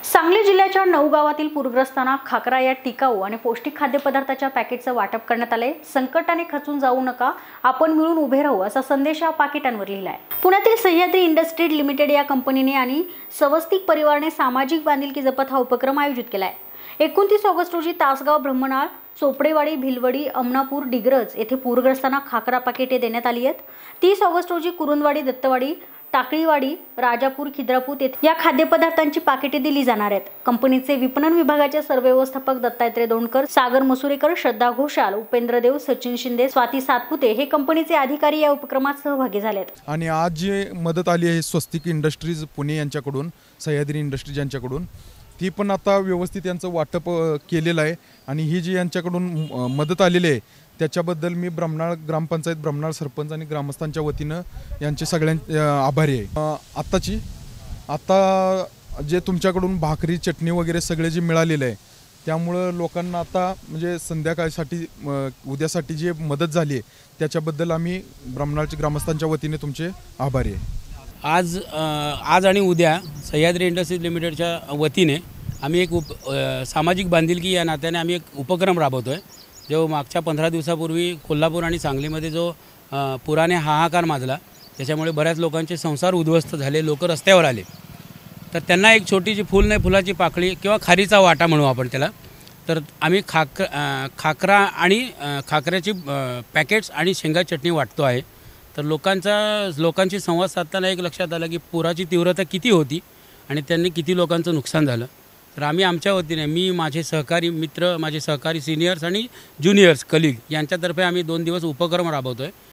सांगली जिल्ह्याच्या 9 गावातील पूरग्रस्तांना खाकरा या टिकाऊ आणि पौष्टिक खाद्यपदार्थाच्या पॅकेटचं वाटप करण्यात आले। संकटाने खचून जाऊ नका, आपण मिळून उभे राहू असा संदेश या पाकिटांवर लिहिला आहे। पुण्यातील सह्याद्री इंडस्ट्रीज लिमिटेड या कंपनीने आणि स्वस्तिक परिवाराने सामाजिक बांधिलकी जपत हा उपक्रम आयोजित केला आहे। 29 ऑगस्ट रोजी तासगाव, ब्रह्मनाळ, चोपडेवाडी, भिलवडी, अमनापूर, डिग्रज येथे पूरग्रस्तांना खाकरा पाकिटे देण्यात आली आहेत। 30 ऑगस्ट रोजी कुरुंदवाडी, दत्तवाडी, टाकळीवाडी, राजापूर, खिद्रापूर येथे या खाद्यपदार्थांची पाकिटे दिली जाणार आहेत। कंपनीचे विपणन विभागाचे सर्व व्यवस्थापक दत्तात्रय दोंडकर, सागर मसुरेकर, श्रद्धा घोषाल, उपेंद्र देव, सचिन शिंदे, स्वाती सातपुते हे कंपनीचे अधिकारी या उपक्रमात सहभागी झालेत। आणि आज जे मदत आली आहे स्वस्तिक इंडस्ट्रीज पुणे यांच्याकडून, सह्याद्री इंडस्ट्रीज यांच्याकडून, ती पण आता व्यवस्थित यांचं वाटप केलेलं आहे। आणि ही जी यांच्याकडून मदत आलेली आहे त्याच्याबद्दल मी ब्रह्मनाळ ग्रामपंचायत, ब्रह्मनाळ सरपंच आणि ग्रामस्थांच्या वतीनं यांचे सगळ्यांचे आभारी आहे। आता जे तुमच्याकडून भाकरी, चटणी वगैरे सगळे जे मिळालेलं आहे त्यामुळं लोकांना आता म्हणजे संध्याकाळसाठी उद्यासाठी जी मदत झाली आहे त्याच्याबद्दल आम्ही ब्रह्मनाळच्या ग्रामस्थांच्या वतीने तुमचे आभारी आहे। आज आणि उद्या सह्याद्री इंडस्ट्रीज लिमिटेडच्या वतीने आम्ही एक सामाजिक बांधिलकी या नात्याने आम्ही एक उपक्रम राबवतो आहे। जो मागच्या 15 दिवसापूर्वी कोल्हापूर आणि सांगलीमध्ये जो पुराने हाहाकार माजला, त्याच्यामुळे बऱ्याच लोकांचे संसार उद्ध्वस्त झाले, लोक रस्त्यावर आले। तर त्यांना एक छोटीशी फूल नाही फुलाची पाकळी किंवा खारीचा वाटा म्हणू आपण त्याला, तर आम्ही खाकरा आणि खाकऱ्याची पॅकेट्स आणि शेंगा चटणी वाटतो आहे। तर लोकांशी संवाद साधताना एक लक्षात आलं की पुराची तीव्रता किती होती आणि त्यांनी किती लोकांचं नुकसान झालं। तर आम्ही आमच्या वतीने, मी, माझे सहकारी मित्र, माझे सहकारी सिनियर्स आणि ज्युनियर्स कलीग यांच्यातर्फे आम्ही 2 दिवस उपक्रम राबवतो आहे।